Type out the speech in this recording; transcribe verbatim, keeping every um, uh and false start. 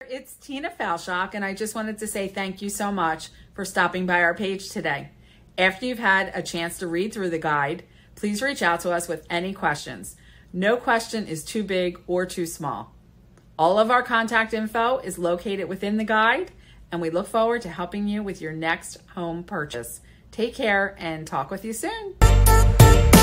It's TinaFaleshock, and I just wanted to say thank you so much for stopping by our page today. After you've had a chance to read through the guide, please reach out to us with any questions. No question is too big or too small. All of our contact info is located within the guide, and we look forward to helping you with your next home purchase. Take care and talk with you soon.